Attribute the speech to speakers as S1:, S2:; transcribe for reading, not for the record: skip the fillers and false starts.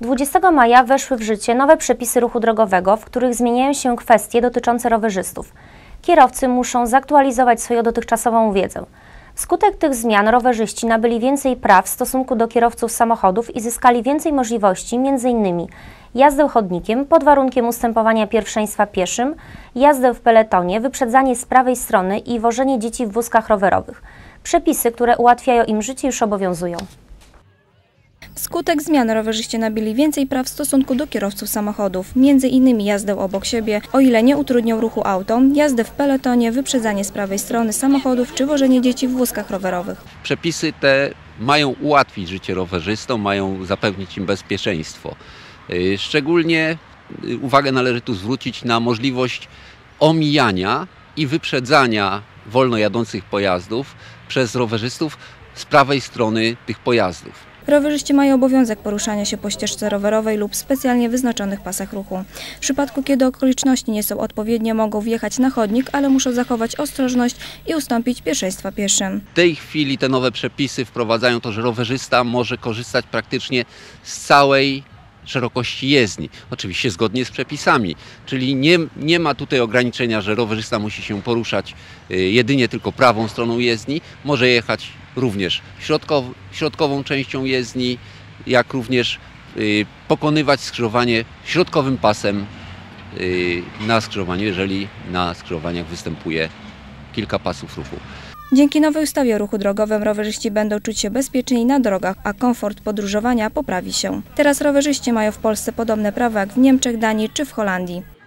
S1: 20 maja weszły w życie nowe przepisy ruchu drogowego, w których zmieniają się kwestie dotyczące rowerzystów. Kierowcy muszą zaktualizować swoją dotychczasową wiedzę. Wskutek tych zmian rowerzyści nabyli więcej praw w stosunku do kierowców samochodów i zyskali więcej możliwości, m.in. jazdę chodnikiem pod warunkiem ustępowania pierwszeństwa pieszym, jazdę w peletonie, wyprzedzanie z prawej strony i wożenie dzieci w wózkach rowerowych. Przepisy, które ułatwiają im życie, już obowiązują.
S2: Wskutek zmian rowerzyści nabyli więcej praw w stosunku do kierowców samochodów, m.in. jazdę obok siebie, o ile nie utrudnią ruchu auto, jazdę w peletonie, wyprzedzanie z prawej strony samochodów czy wożenie dzieci w wózkach rowerowych.
S3: Przepisy te mają ułatwić życie rowerzystom, mają zapewnić im bezpieczeństwo. Szczególnie uwagę należy tu zwrócić na możliwość omijania i wyprzedzania wolno jadących pojazdów przez rowerzystów z prawej strony tych pojazdów.
S2: Rowerzyści mają obowiązek poruszania się po ścieżce rowerowej lub specjalnie wyznaczonych pasach ruchu. W przypadku, kiedy okoliczności nie są odpowiednie, mogą wjechać na chodnik, ale muszą zachować ostrożność i ustąpić pierwszeństwa pieszym.
S3: W tej chwili te nowe przepisy wprowadzają to, że rowerzysta może korzystać praktycznie z całej szerokości jezdni, oczywiście zgodnie z przepisami, czyli nie ma tutaj ograniczenia, że rowerzysta musi się poruszać jedynie tylko prawą stroną jezdni, może jechać również środkową częścią jezdni, jak również pokonywać skrzyżowanie środkowym pasem na skrzyżowaniu, jeżeli na skrzyżowaniach występuje kilka pasów ruchu.
S2: Dzięki nowej ustawie o ruchu drogowym rowerzyści będą czuć się bezpieczniej na drogach, a komfort podróżowania poprawi się. Teraz rowerzyści mają w Polsce podobne prawa jak w Niemczech, Danii czy w Holandii.